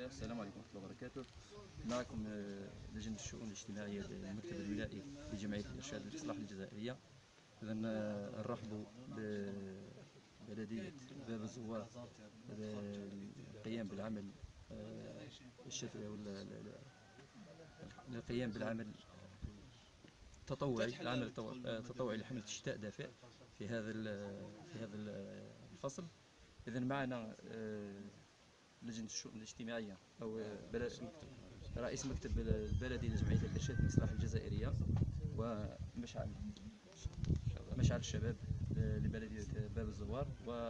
الله. السلام عليكم ورحمة الله وبركاته. معكم لجنة الشؤون الاجتماعية للمكتب الولائي لجمعية الإرشاد والإصلاح الجزائرية. إذا نرحب ببلدية باب الزوار للقيام بالعمل الشتوي للقيام بالعمل التطوعي، العمل التطوعي لحملة الشتاء دافئ في هذا الفصل. إذا معنا لجنة الشؤون الاجتماعية أو رئيس مكتب البلدي لجمعية الإرشاد والإصلاح الجزائرية، ومشعل الشباب لبلدية باب الزوار،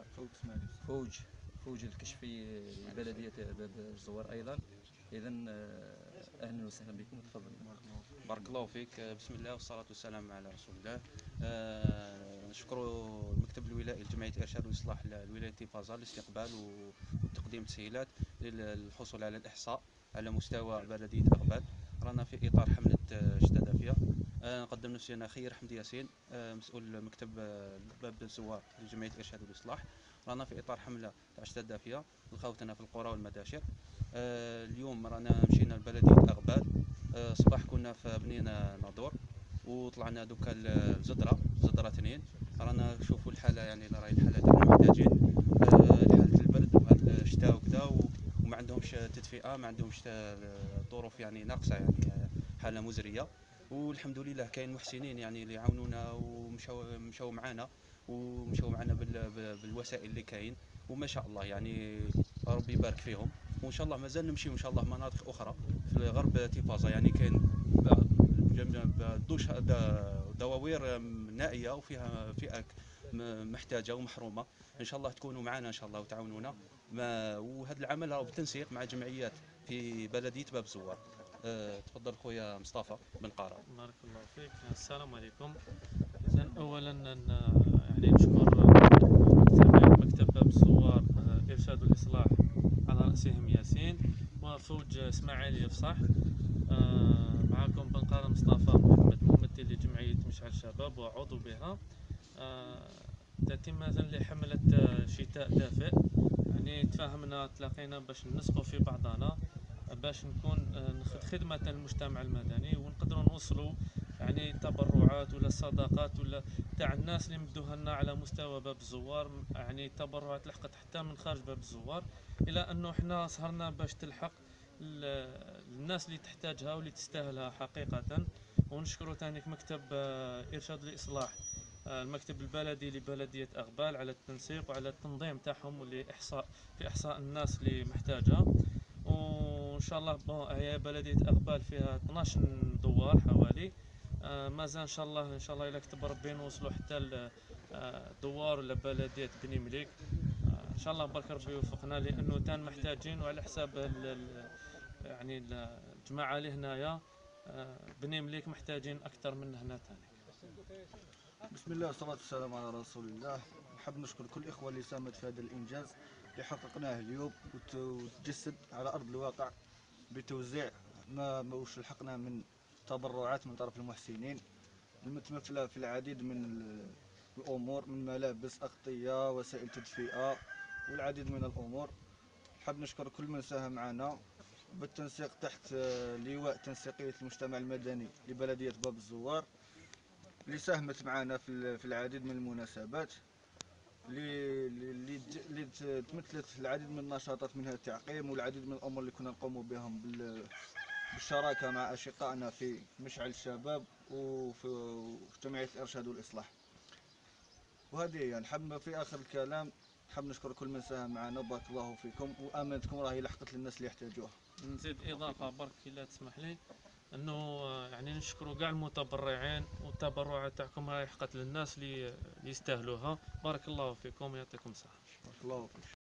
وفوج الكشفي لبلدية باب الزوار أيضا. إذا أهلا وسهلا بكم، تفضل. بارك الله فيك. بسم الله والصلاة والسلام على رسول الله. نشكر المكتب الولائي لجمعية الإرشاد والإصلاح الولاية تيفازا لاستقبال وتقديم تسهيلات للحصول على الإحصاء على مستوى بلدية أغبال. رانا في إطار حملة شتاء دافئة. نقدم نفسي أنا خير حمدي ياسين، مسؤول مكتب باب الزوار لجمعية الإرشاد والإصلاح. رانا في إطار حملة تاع شتاء دافئة لخوتنا في القرى والمداشر. اليوم رانا مشينا لبلدية أغبال. صباح كنا في بنينا ناظور، وطلعنا دوكا الزدرة 2. رانا نشوفوا الحالة، يعني راهي الحالة تاعنا محتاجين حالة البرد وهذا الشتاء وكذا، وما عندهمش تدفئة، ما عندهمش ظروف يعني ناقصة، يعني حالة مزرية. والحمد لله كاين محسنين يعني اللي يعاونونا ومشاو معنا بالوسائل اللي كاين، وما شاء الله يعني ربي يبارك فيهم. وان شاء الله مازال نمشيو ان شاء الله مناطق اخرى في غرب تيفازا، يعني كاين دواوير نائيه وفيها فئه محتاجه ومحرومه. ان شاء الله تكونوا معنا ان شاء الله وتعاونونا. وهذا العمل راهو بالتنسيق مع جمعيات في بلديه باب الزوار. تفضل خويا مصطفى بن قارة. بارك الله فيك. السلام عليكم. إذن اولا يعني نشكر مكتب باب الزوار الارشاد والاصلاح على راسهم ياسين وفوج اسماعيل يفصح. معكم بن قارة مصطفى محمد، ممثل لجمعية مشعل الشباب وعضو بها. تتمة لحملة شتاء دافئ. يعني تفاهمنا تلاقينا باش ننسقوا في بعضنا، باش نكون ناخذ خدمة المجتمع المدني ونقدروا نوصلوا يعني تبرعات ولا صدقات ولا تاع الناس اللي مدوها لنا على مستوى باب الزوار. يعني تبرعات لحقت حتى من خارج باب الزوار، الى انه حنا سهرنا باش تلحق الناس اللي تحتاجها واللي تستاهلها حقيقة. ونشكروا ثاني مكتب إرشاد الإصلاح، المكتب البلدي لبلدية أغبال، على التنسيق وعلى التنظيم تاعهم واللي في إحصاء الناس اللي محتاجة. وإن شاء الله هي بلدية أغبال فيها 12 دوار حوالي. مازال إن شاء الله إلا كتب ربي نوصلوا حتى الدوار ولا بلدية بني مليك. ان شاء الله برك ربي يوفقنا، لانه تان محتاجين، وعلى حساب يعني الجماعه اللي هنايا بني مليك محتاجين اكثر من هنا ثاني. بسم الله والصلاة والسلام على رسول الله. نحب نشكر كل الإخوة اللي ساهمت في هذا الإنجاز اللي حققناه اليوم، وتجسد على أرض الواقع بتوزيع ما وش لحقنا من تبرعات من طرف المحسنين المتمثلة في العديد من الأمور، من ملابس، أغطية، وسائل تدفئة، والعديد من الأمور. نحب نشكر كل من ساهم معنا بالتنسيق تحت لواء تنسيقية المجتمع المدني لبلدية باب الزوار، اللي ساهمت معنا في العديد من المناسبات اللي تمثلت العديد من النشاطات، منها التعقيم والعديد من الامور اللي كنا نقوم بهم بالشراكه مع اشقائنا في مشعل الشباب وفي جمعيه الارشاد والاصلاح. وهذه هي. نحب في اخر الكلام نحب نشكر كل من ساهم معنا، بارك الله فيكم، وامانتكم راهي لحقت للناس اللي يحتاجوها. نزيد اضافه برك الا تسمح لي، انه يعني نشكروا كاع المتبرعين، والتبرعات تاعكم راهي حقت للناس اللي يستاهلوها. بارك الله فيكم ويعطيكم الصحه. بارك الله فيك.